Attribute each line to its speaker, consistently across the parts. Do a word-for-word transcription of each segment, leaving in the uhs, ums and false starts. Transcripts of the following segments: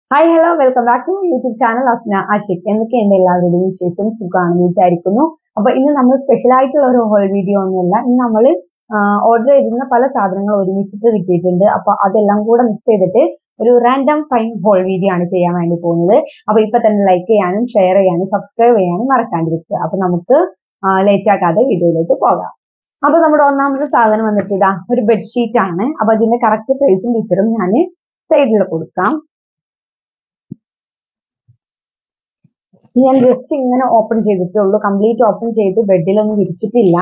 Speaker 1: Hi, hello, welcome back to my YouTube channel Asna Ashik. എന്തൊക്കെയുണ്ട് എല്ലാവരുടെയും വിശേഷം സുഖമാണെന്ന് വിചാരിക്കുന്നു. അപ്പോൾ ഇന്ന് നമ്മൾ സ്പെഷ്യൽ ആയിട്ടുള്ള ഒരു ഹോൾ വീഡിയോ ഒന്നുമല്ല. ഇന്ന് നമ്മൾ ഓർഡർ ചെയ്തിരുന്ന പല സാധനങ്ങൾ ഒരുമിച്ചിട്ട് കിട്ടിയിട്ടുണ്ട്. അപ്പോൾ അതെല്ലാം കൂടെ മിക്സ് ചെയ്തിട്ട് ഒരു റാൻഡം ഫൈൻ ഹോൾ വീഡിയോ ആണ് ചെയ്യാൻ വേണ്ടി പോകുന്നത്. അപ്പോൾ ഇപ്പൊ തന്നെ ലൈക്ക് ചെയ്യാനും ഷെയർ ചെയ്യാനും സബ്സ്ക്രൈബ് ചെയ്യാനും മറക്കാണ്ടിരിക്കുക. അപ്പോൾ നമുക്ക് ലേറ്റ് ആക്കാതെ വീഡിയോയിലേക്ക് പോകാം. അപ്പോൾ നമ്മുടെ ഒന്നാമത്തെ സാധനം വന്നിട്ട് ഇതാ ഒരു ബെഡ്ഷീറ്റ് ആണ്. അപ്പോൾ അതിന്റെ കറക്റ്റ് പ്രൈസും പിക്ചറും ഞാൻ സൈഡിൽ കൊടുക്കാം. ഞാൻ ജസ്റ്റ് ഇങ്ങനെ ഓപ്പൺ ചെയ്തിട്ടേ ഉള്ളൂ, കംപ്ലീറ്റ് ഓപ്പൺ ചെയ്ത് ബെഡിലൊന്നും വിരിച്ചിട്ടില്ല.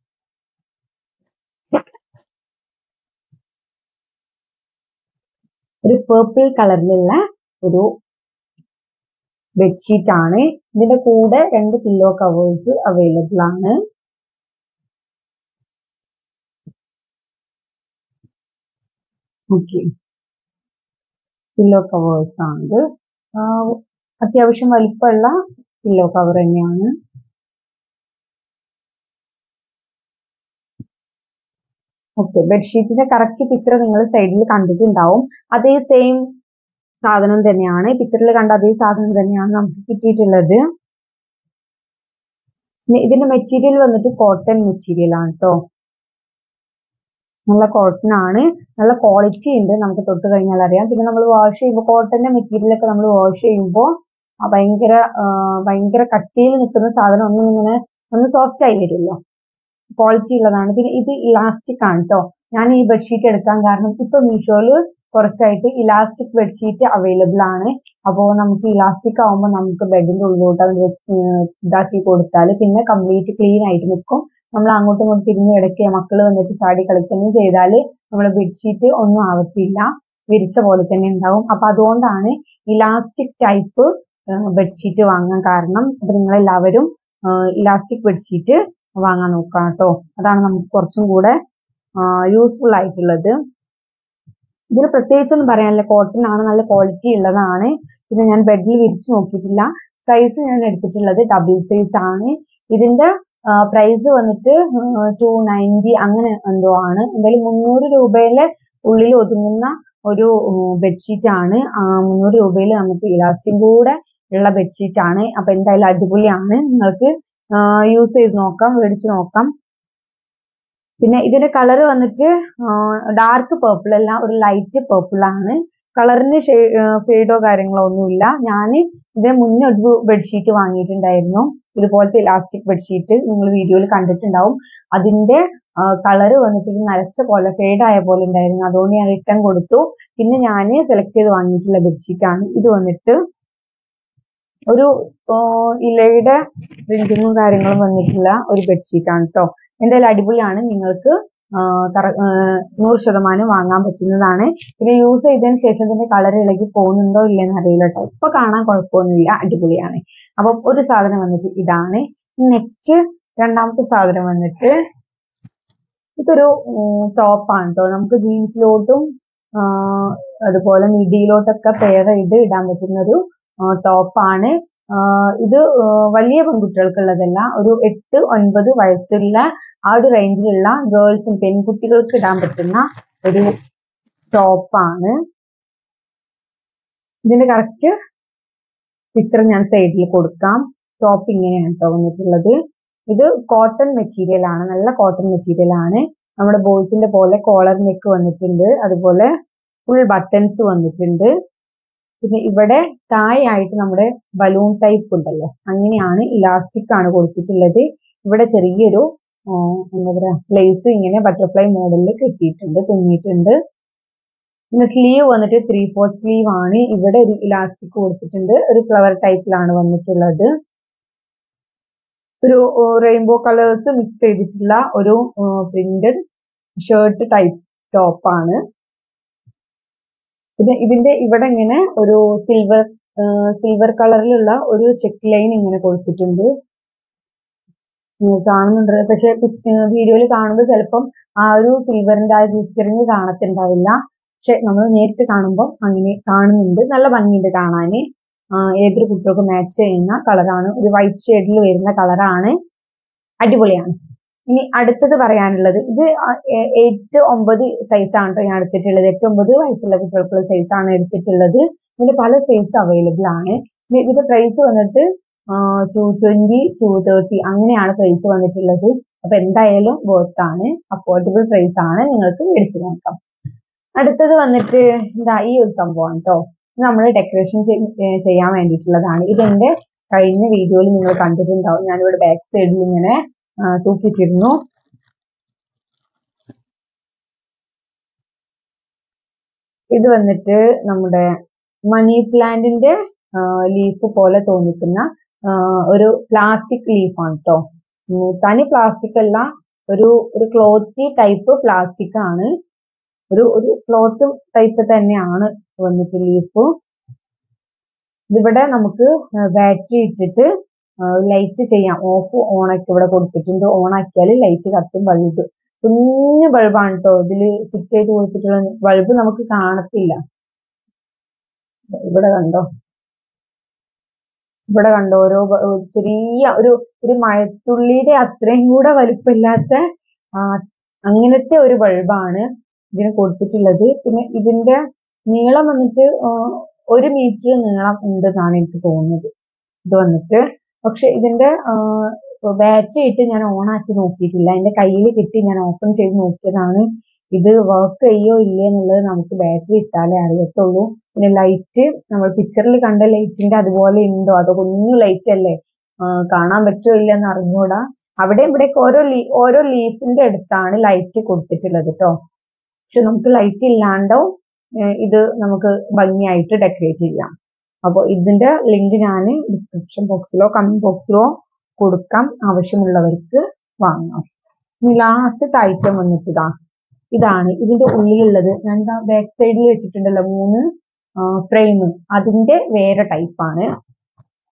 Speaker 1: ഒരു പേർപ്പിൾ കളറിലുള്ള ഒരു ബെഡ്ഷീറ്റ് ആണ്. ഇതിന്റെ കൂടെ രണ്ട് പില്ലോ കവേഴ്സ് അവൈലബിൾ ആണ്. ഓക്കെ, പില്ലോ കവേഴ്സ് ആണ്. അത്യാവശ്യം വലിപ്പമുള്ള പില്ലോ കവർ തന്നെയാണ്. ഓക്കെ, ബെഡ്ഷീറ്റിന്റെ കറക്റ്റ് പിക്ചർ നിങ്ങൾ സൈഡിൽ കണ്ടിട്ടുണ്ടാവും. അതേ സെയിം സാധനം തന്നെയാണ്, പിക്ചറിൽ കണ്ട അതേ സാധനം തന്നെയാണ് നമുക്ക് കിട്ടിയിട്ടുള്ളത്. ഇതിന്റെ മെറ്റീരിയൽ വന്നിട്ട് കോട്ടൺ മെറ്റീരിയൽ ആണ് കേട്ടോ. നല്ല കോട്ടൺ ആണ്, നല്ല ക്വാളിറ്റി ഉണ്ട്, നമുക്ക് തൊട്ട് കഴിഞ്ഞാൽ അറിയാം. പിന്നെ നമ്മൾ വാഷ് ചെയ്യുമ്പോൾ കോട്ടന്റെ മെറ്റീരിയൽ ഒക്കെ നമ്മൾ വാഷ് ചെയ്യുമ്പോൾ ഭയങ്കര ഭയങ്കര കട്ടിയിൽ നിൽക്കുന്ന സാധനം ഒന്നും ഇങ്ങനെ ഒന്ന് സോഫ്റ്റ് ആയി വരുമല്ലോ, ക്വാളിറ്റി ഉള്ളതാണ്. പിന്നെ ഇത് ഇലാസ്റ്റിക് ആണ് കേട്ടോ. ഞാൻ ഈ ബെഡ്ഷീറ്റ് എടുക്കാൻ കാരണം ഇപ്പൊ മീഷോയില് കുറച്ചായിട്ട് ഇലാസ്റ്റിക് ബെഡ്ഷീറ്റ് അവൈലബിൾ ആണ്. അപ്പോൾ നമുക്ക് ഇലാസ്റ്റിക് ആവുമ്പോൾ നമുക്ക് ബെഡിന്റെ ഉള്ളിലോട്ട് അത് ഇതാക്കി കൊടുത്താൽ പിന്നെ കംപ്ലീറ്റ് ക്ലീൻ ആയിട്ട് നിൽക്കും. നമ്മൾ അങ്ങോട്ടും ഇങ്ങോട്ടും തിരിഞ്ഞ് കിടക്കുക, മക്കൾ വന്നിട്ട് ചാടി കളിക്കുകയും ചെയ്താൽ നമ്മുടെ ബെഡ്ഷീറ്റ് ഒന്നും ആവത്തില്ല, വിരിച്ച പോലെ തന്നെ ഉണ്ടാവും. അപ്പൊ അതുകൊണ്ടാണ് ഇലാസ്റ്റിക് ടൈപ്പ് ബെഡ്ഷീറ്റ് വാങ്ങാൻ കാരണം. അപ്പൊ നിങ്ങളെല്ലാവരും ഇലാസ്റ്റിക് ബെഡ്ഷീറ്റ് വാങ്ങാൻ നോക്കാം കേട്ടോ. അതാണ് നമുക്ക് കുറച്ചും കൂടെ യൂസ്ഫുൾ ആയിട്ടുള്ളത്. ഇതിന് പ്രത്യേകിച്ചൊന്നും പറയാനില്ല, കോട്ടൺ ആണ്, നല്ല ക്വാളിറ്റി ഉള്ളതാണ്. പിന്നെ ഞാൻ ബെഡിൽ വിരിച്ച് നോക്കിയിട്ടില്ല. സൈസ് ഞാൻ എടുത്തിട്ടുള്ളത് ഡബിൾ സൈസ് ആണ്. ഇതിന്റെ പ്രൈസ് വന്നിട്ട് ടു നയൻറ്റി അങ്ങനെ എന്തോ ആണ്. എന്തായാലും മുന്നൂറ് രൂപയിലെ ഉള്ളിൽ ഒതുങ്ങുന്ന ഒരു ബെഡ്ഷീറ്റ് ആണ്. മുന്നൂറ് രൂപയിൽ നമുക്ക് ഇലാസ്റ്റിക് കൂടെ ഉള്ള ബെഡ്ഷീറ്റ് ആണ്. അപ്പൊ എന്തായാലും അടിപൊളിയാണ്, നിങ്ങൾക്ക് യൂസ് ചെയ്ത് നോക്കാം, മേടിച്ച് നോക്കാം. പിന്നെ ഇതിന്റെ കളർ വന്നിട്ട് ഡാർക്ക് പേർപ്പിൾ അല്ല, ഒരു ലൈറ്റ് പേർപ്പിൾ ആണ്. കളറിന് ഫെയ്ഡോ കാര്യങ്ങളോ ഒന്നുമില്ല. ഞാൻ ഇതിന് മുന്നേ ഒരു ബെഡ്ഷീറ്റ് വാങ്ങിയിട്ടുണ്ടായിരുന്നു, ഇതുപോലത്തെ ഇലാസ്റ്റിക് ബെഡ്ഷീറ്റ്, നിങ്ങൾ വീഡിയോയിൽ കണ്ടിട്ടുണ്ടാവും. അതിന്റെ കളർ വന്നിട്ട് നരച്ച പോലെ ഫെയ്ഡ് ആയ പോലെ ഉണ്ടായിരുന്നു, അതുകൊണ്ട് ഞാൻ റിട്ടേൺ കൊടുത്തു. പിന്നെ ഞാൻ സെലക്ട് ചെയ്ത് വാങ്ങിയിട്ടുള്ള ബെഡ്ഷീറ്റ് ആണ്. ഇത് വന്നിട്ട് ഒരു ഇലയുടെ പ്രിന്റിങ്ങും കാര്യങ്ങളും വന്നിട്ടുള്ള ഒരു ബെഡ്ഷീറ്റ് ആണ് കേട്ടോ. എന്തായാലും അടിപൊളിയാണ്, നിങ്ങൾക്ക് നൂറ് ശതമാനം വാങ്ങാൻ പറ്റുന്നതാണ്. പിന്നെ യൂസ് ചെയ്തതിന് ശേഷം ഇതിന്റെ കളർ ഇളകി പോകുന്നുണ്ടോ ഇല്ലെന്ന് അറിയില്ല കേട്ടോ. ഇപ്പൊ കാണാൻ കുഴപ്പമൊന്നുമില്ല, അടിപൊളിയാണ്. അപ്പൊ ഒരു സാധനം വന്നിട്ട് ഇതാണ്. നെക്സ്റ്റ് രണ്ടാമത്തെ സാധനം വന്നിട്ട് ഇതൊരു ടോപ്പാണ് കേട്ടോ. നമുക്ക് ജീൻസിലോട്ടും അതുപോലെ മിഡിയിലോട്ടൊക്കെ പെയർ ചെയ്ത് ഇടാൻ പറ്റുന്ന ഒരു ടോപ്പാണ്. ഇത് വലിയ പെൺകുട്ടികൾക്കുള്ളതല്ല, ഒരു എട്ട് ഒൻപത് വയസ്സുള്ള ആ ഒരു റേഞ്ചിലുള്ള ഗേൾസിന് പെൺകുട്ടികൾക്ക് ഇടാൻ പറ്റുന്ന ഒരു ടോപ്പാണ്. ഇതിന്റെ കറക്റ്റ് പിക്ചർ ഞാൻ സൈഡിൽ കൊടുക്കാം. ടോപ്പ് ഇങ്ങനെയാണ് കേട്ടോ വന്നിട്ടുള്ളത്. ഇത് കോട്ടൺ മെറ്റീരിയൽ ആണ്, നല്ല കോട്ടൺ മെറ്റീരിയൽ ആണ്. നമ്മുടെ ബോയ്സിന്റെ പോലെ കോളർ നെക്ക് വന്നിട്ടുണ്ട്, അതുപോലെ ഫുൾ ബട്ടൺസ് വന്നിട്ടുണ്ട്. പിന്നെ ഇവിടെ താഴെയായിട്ട് നമ്മുടെ ബലൂൺ ടൈപ്പ് ഉണ്ടല്ലോ, അങ്ങനെയാണ്, ഇലാസ്റ്റിക് ആണ് കൊടുത്തിട്ടുള്ളത്. ഇവിടെ ചെറിയൊരു എന്താ പറയാ ലേസ് ഇങ്ങനെ ബട്ടർഫ്ലൈ മോഡലിൽ കെട്ടിയിട്ടുണ്ട്, തുന്നിയിട്ടുണ്ട്. പിന്നെ സ്ലീവ് വന്നിട്ട് ത്രീ ഫോർത്ത് സ്ലീവ് ആണ്. ഇവിടെ ഒരു ഇലാസ്റ്റിക് കൊടുത്തിട്ടുണ്ട്, ഒരു ഫ്ലവർ ടൈപ്പിലാണ് വന്നിട്ടുള്ളത്. ഒരു റെയിൻബോ കളേഴ്സ് മിക്സ് ചെയ്തിട്ടുള്ള ഒരു പ്രിന്റഡ് ഷർട്ട് ടൈപ്പ് ടോപ്പാണ്. പിന്നെ ഇതിന്റെ ഇവിടെ ഇങ്ങനെ ഒരു സിൽവർ സിൽവർ കളറിലുള്ള ഒരു ചെക്ക് ലൈൻ ഇങ്ങനെ കൊടുത്തിട്ടുണ്ട്, കാണുന്നുണ്ട്. പക്ഷെ വീഡിയോയിൽ കാണുമ്പോൾ ചിലപ്പം ആ ഒരു സിൽവറിന്റെ ആ പിക്ചറിങ് കാണത്തുണ്ടാവില്ല, പക്ഷെ നമ്മൾ നേരിട്ട് കാണുമ്പോൾ അങ്ങനെ കാണുന്നുണ്ട്. നല്ല ഭംഗിയുണ്ട് കാണാന്, ഏതൊരു കുട്ടികൾക്ക് മാച്ച് ചെയ്യുന്ന കളറാണ്, ഒരു വൈറ്റ് ഷെയ്ഡിൽ വരുന്ന കളറാണ്, അടിപൊളിയാണ്. ഇനി അടുത്തത് പറയാനുള്ളത് ഇത് എട്ട് ഒമ്പത് സൈസാണ് കേട്ടോ ഞാൻ എടുത്തിട്ടുള്ളത്. എട്ട് ഒമ്പത് വയസ്സുള്ള കുട്ടികൾക്കുള്ള സൈസാണ് എടുത്തിട്ടുള്ളത്. ഇതിന് പല സൈസ് അവൈലബിൾ ആണ്. ഇതിന്റെ പ്രൈസ് വന്നിട്ട് ടു ട്വന്റി ടു തേർട്ടി അങ്ങനെയാണ് പ്രൈസ് വന്നിട്ടുള്ളത്. അപ്പൊ എന്തായാലും വർത്ത് ആണ്, അഫോർഡബിൾ പ്രൈസ് ആണ്, നിങ്ങൾക്ക് മേടിച്ചു നോക്കാം. അടുത്തത് വന്നിട്ട് ഇതാ ഈ ഒരു സംഭവമാണ് കേട്ടോ. ഇത് നമ്മൾ ഡെക്കറേഷൻ ചെയ്യാൻ വേണ്ടിയിട്ടുള്ളതാണ്. ഇതെന്റെ കഴിഞ്ഞ വീഡിയോയിൽ നിങ്ങൾ കണ്ടിട്ടുണ്ടാവും. ഞാനിവിടെ ബാക്ക് സൈഡിൽ ഇങ്ങനെ തൂക്കിയിട്ടിരുന്നു. ഇത് വന്നിട്ട് നമ്മുടെ മണി പ്ലാന്റിന്റെ ലീഫ് പോലെ തോന്നിക്കുന്ന ഒരു പ്ലാസ്റ്റിക് ലീഫാണ് കേട്ടോ. തനി പ്ലാസ്റ്റിക് അല്ല, ഒരു ഒരു ക്ലോത്തി ടൈപ്പ് പ്ലാസ്റ്റിക് ആണ്. ഒരു ഒരു ക്ലോത്ത് ടൈപ്പ് തന്നെയാണ് വന്നിട്ട് ലീഫ്. ഇതിവിടെ നമുക്ക് ബാറ്ററി ഇട്ടിട്ട് ലൈറ്റ് ചെയ്യാം. ഓഫ് ഓൺ ആക്കി ഇവിടെ കൊടുത്തിട്ടുണ്ട്. ഓൺ ആക്കിയാൽ ലൈറ്റ് കത്തും. ബൾബ് കുഞ്ഞു ബൾബാണ് കേട്ടോ ഇതില് ഫിറ്റ് ചെയ്ത് കൊടുത്തിട്ടുള്ള. ബൾബ് നമുക്ക് കാണത്തില്ല. ഇവിടെ കണ്ടോ, ഇവിടെ കണ്ടോ ഓരോ ചെറിയ ഒരു ഒരു മഴത്തുള്ളിയുടെ അത്രയും കൂടെ വലുപ്പമില്ലാത്ത അങ്ങനത്തെ ഒരു ബൾബാണ് ഇതിന് കൊടുത്തിട്ടുള്ളത്. പിന്നെ ഇതിന്റെ നീളം വന്നിട്ട് ഒരു മീറ്റർ നീളം ഉണ്ടെന്നാണ് എനിക്ക് തോന്നുന്നത് ഇത് വന്നിട്ട്. പക്ഷെ ഇതിന്റെ ബാറ്ററി ഇട്ട് ഞാൻ ഓൺ ആക്കി നോക്കിയിട്ടില്ല. എന്റെ കയ്യിൽ കിട്ടി ഞാൻ ഓപ്പൺ ചെയ്ത് നോക്കിയതാണ്. ഇത് വർക്ക് ചെയ്യോ ഇല്ലേ എന്നുള്ളത് നമുക്ക് ബാറ്ററി ഇട്ടാലേ അറിയത്തുള്ളൂ. പിന്നെ ലൈറ്റ് നമ്മൾ പിക്ചറിൽ കണ്ട ലൈറ്റിന്റെ അതുപോലെ ഉണ്ടോ, അതോ കുഞ്ഞു ലൈറ്റ് അല്ലേ, കാണാൻ പറ്റുമോ ഇല്ല എന്ന് അറിഞ്ഞൂടാ. അവിടെ ഇവിടേക്ക് ഓരോ ലീ ഓരോ ലീഫിന്റെ അടുത്താണ് ലൈറ്റ് കൊടുത്തിട്ടുള്ളത് കേട്ടോ. പക്ഷെ നമുക്ക് ലൈറ്റ് ഇല്ലാണ്ടോ ഇത് നമുക്ക് ഭംഗിയായിട്ട് ഡെക്കറേറ്റ് ചെയ്യാം. അപ്പോൾ ഇതിന്റെ ലിങ്ക് ഞാൻ ഡിസ്ക്രിപ്ഷൻ ബോക്സിലോ കമന്റ് ബോക്സിലോ കൊടുക്കാം, ആവശ്യമുള്ളവർക്ക് വാങ്ങാം. ഇനി ലാസ്റ്റത്തെ ഐറ്റം വന്നിട്ട് ഇതാ ഇതാണ് ഇതിന്റെ ഉള്ളിലുള്ളത്. ഞാൻ ബാക്ക് സൈഡിൽ വെച്ചിട്ടുണ്ടല്ലോ മൂന്ന് ഫ്രെയിം, അതിന്റെ വേറെ ടൈപ്പാണ്.